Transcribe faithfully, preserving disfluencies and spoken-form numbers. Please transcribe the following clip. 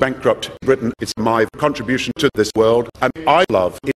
bankrupt Britain. It's my contribution to this world, and I love